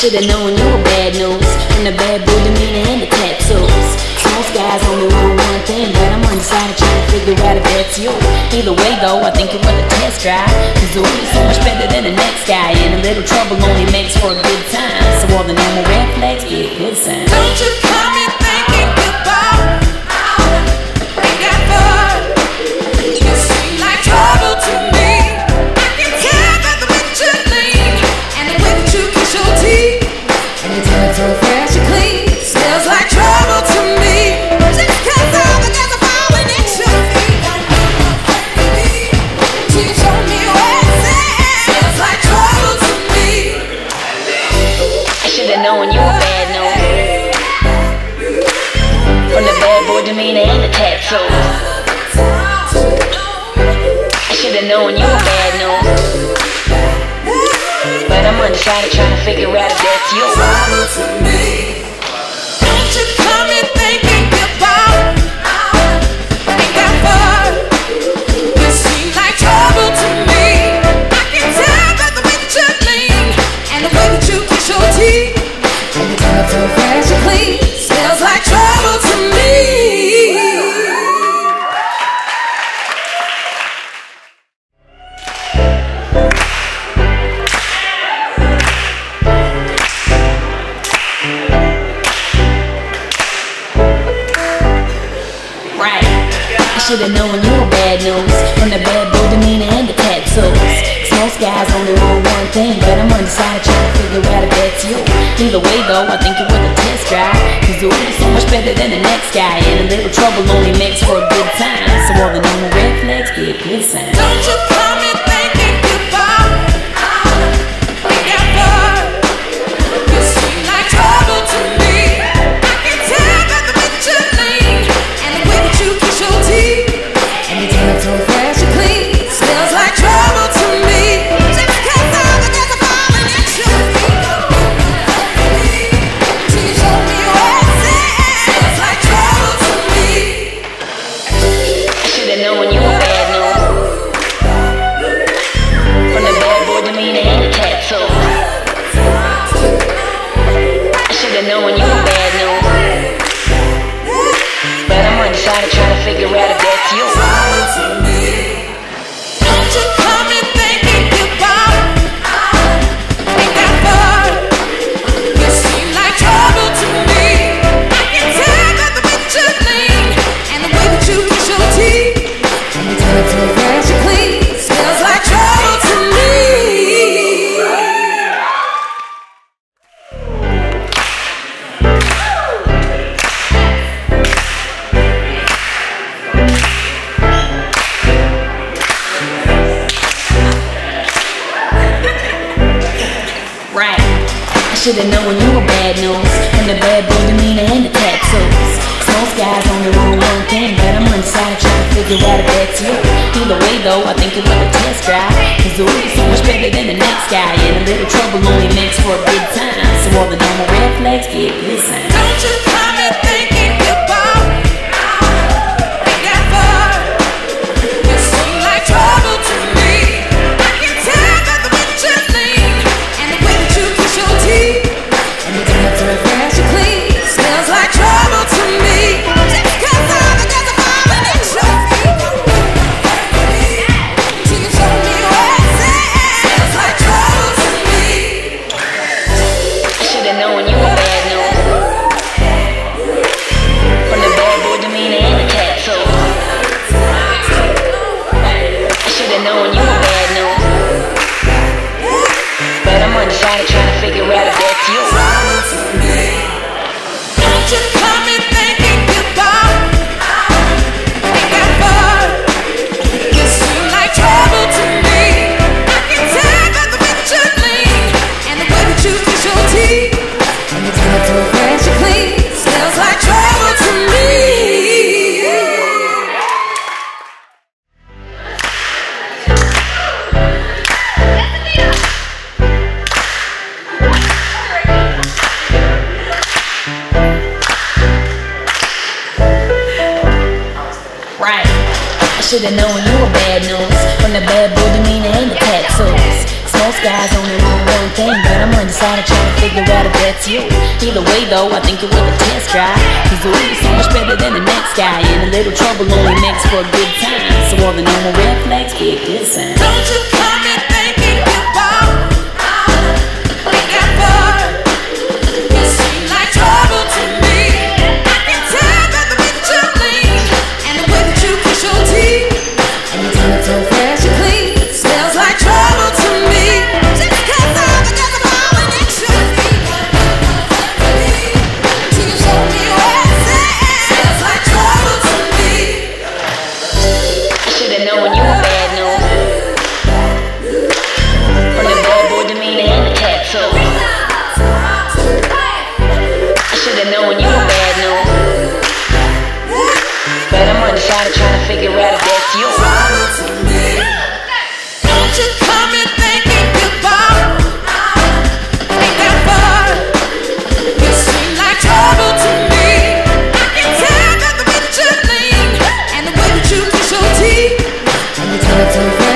Should've known you were bad news, from the bad boy demeanor and the tattoos. Most guys only want one thing, but I'm undecided trying to figure out if that's you. Either way though, I think you're worth a test drive, cause the way you're so much better than the next guy, and a little trouble only makes for a good time. So all the normal red flags be a good sign. Don't you come in thinking goodbye, ain't got fun. You seem like trouble to me. I can tell by the way you lean, and the way that you kiss your teeth, and your tongue so fresh and clean. Smells like trouble to me. Just cause all the guys are falling at your feet. Till you show me where it's at. Smells like trouble to me. I should've known you were bad news, from the bad boy demeanor and the tattoos. I should've known you were bad news, but I'm undecided trying to figure out if that's you. Trouble to me. Don't you come in thinking goodbye, ain't got fun. You seem like trouble to me. I can tell by the way that you lean, and the way that you kiss your teeth, and your tongue so fresh and clean. Smells like trouble to me. Right. I should've known you were bad news, from the bad boy demeanor and the tattoos. Cause most guys only want one thing, but I'm undecided trying to figure out if that's you. Either way though, I think you're worth a test drive, cause the way you're so much better than the next guy, and a little trouble only makes for a good time. So all the normal red flags be a good sign. Don't you come in thinking goodbye, ain't got fun. You seem like trouble to me. I can tell by the way that you lean, and the way that you kiss your teeth, and your tongue so fresh and clean. Smells like trouble to me. Just cause all the guys are falling at your feet, till you show me where it's at. Smells like trouble to me. I should've known you were bad news, from the bad boy demeanor and the tattoos. I should've known you were bad news, but I'm undecided trying to figure out if that's you. Don't you come in thinking goodbye, ain't got fun. You seem like trouble to me. I can tell by the way that you lean, and the way that you kiss your teeth, and your tongue so fresh and clean. Smells like trouble to me. Right. I should've known you were bad news, from the bad boy demeanor and the tattoos. Cause most guys only want one thing, but I'm undecided trying to figure out if that's you. Either way though, I think you're worth a test drive, cause the way you're so much better than the next guy, and a little trouble only makes for a good time. So all the normal red flags be a good sign. Don't you come in thinking goodbye, ain't got fun. You seem like trouble to me. I can tell by the way that you lean, and the way that you kiss your teeth, and your tongue so fresh and clean. Smells like trouble to me. Just cause all the guys are falling at your feet, till you show me where it's at. Smells like trouble to me. I should've known you were bad news, from the bad boy demeanor and the tattoos. I should've known you were bad news, but I'm undecided trying to figure out if that's you. Don't you come in thinking goodbye, ain't got fun. You seem like trouble to me. I can tell by the way that you lean, and the way that you kiss your teeth, and your tongue so fresh and clean. Smells like trouble to me. Right. I should've known you were bad news, from the bad boy demeanor and the tattoos. Most guys only want one thing, but I'm undecided trying to figure out if that's you. Either way though, I think you're worth a test drive. Cause ooh, you're so much better than the next guy. And a little trouble only makes for a good time. So all the normal red flags be a good sign. Don't you come in thinking about you seem like trouble to me. I can tell that the way that you lean and the way that you kiss your teeth and you turn it so fresh and clean smells like trouble to me. Just because I'm all in your feet till you show me where it's at. Smells like trouble to me. I should've known you were bad news. From the bad boy demeanor and the tattoos. I should've known you were bad news. But I'm undecided trying to figure out if that's you. Don't you come in thinking about ain't that far. You seem like trouble to me. I can tell that the way that you lean and the way that you kiss your teeth and you turn it so fast.